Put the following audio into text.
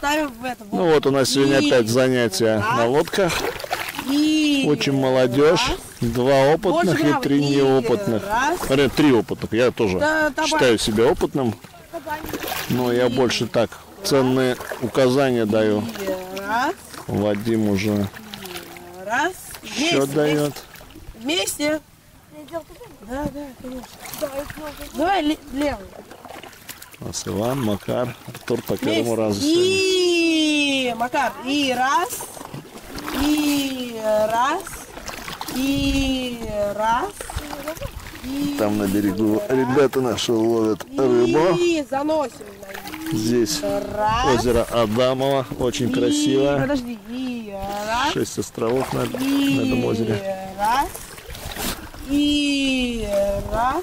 ставим в это. Ну вот у нас сегодня опять занятия на лодках. Учим молодежь. 2 опытных и 3 неопытных. 3 опытных. Я тоже считаю себя опытным. Но я больше так ценные указания даю. Вадим уже счет дает. Вместе. Да, конечно. Давай левый. У нас Иван, Макар, Артур по первому разу. И Макар, и раз, и раз, и раз. И там на берегу ребята наши ловят рыбу. И заносим. Здесь озеро Адамово, очень красивое. Подожди, и раз. 6 островов на этом озере. Раз. И раз.